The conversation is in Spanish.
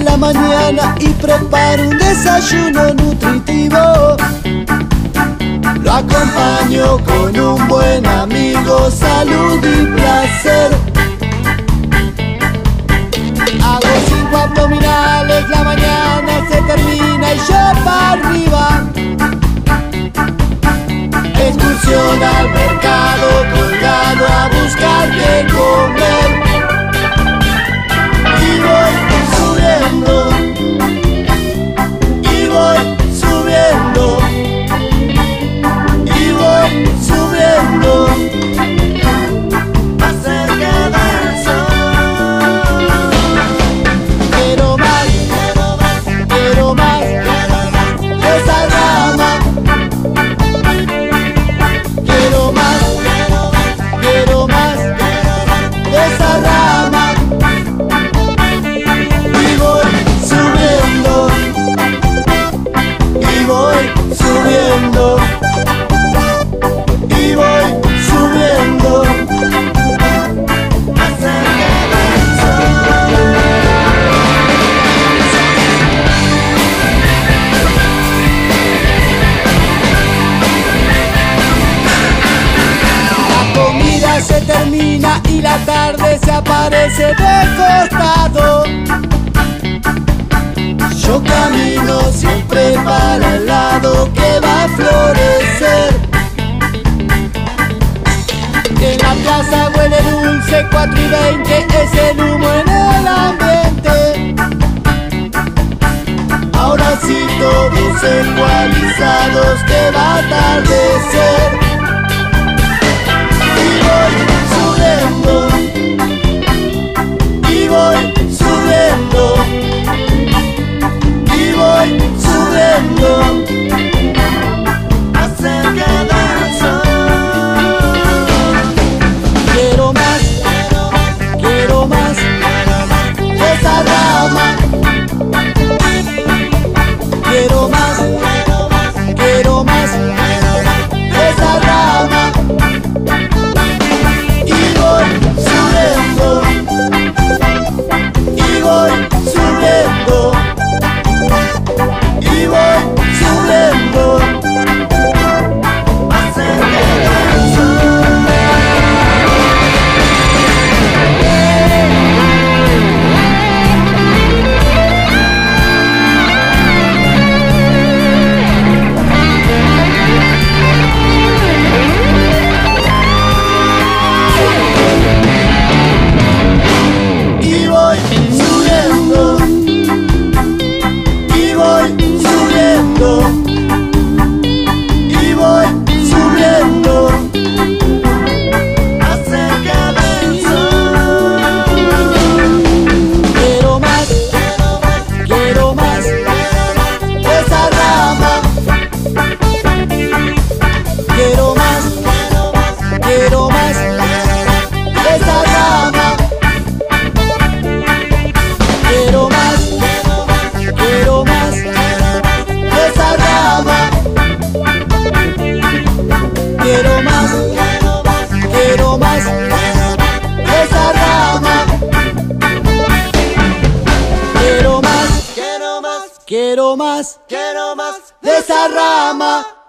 en la mañana y preparo un desayuno nutritivo. Lo acompaño con un buen amigo, salud y placer. Hago 5 abdominales, la mañana se termina y yo para arriba. Excursión al mercado, colgado a buscar qué comer. Y voy subiendo, y voy subiendo, y voy subiendo, más cerca del sol. Quiero más, quiero más de esa rama. Quiero más de esa rama. Y voy subiendo, y voy subiendo, y voy subiendo, más cerca del sol. La comida se termina y la tarde se aparece de costado. Yo camino siempre para el lado que va a florecer. En la plaza huele dulce, 4:20 es el humo en el ambiente. Ahora sí todos ecualizados que va a atardecer. Y voy subiendo, y voy subiendo, y voy subiendo, más cerca del sol. Quiero más de esa rama. Quiero más de esa rama. Y voy subiendo, y voy subiendo, y voy subiendo, más cerca del sol. Y voy subiendo, y voy subiendo, y voy subiendo, más cerca del sol. Quiero más de esa rama. Quiero más de esa rama. Quiero más de esa rama. Quiero más de esa rama. Quiero más de esa rama.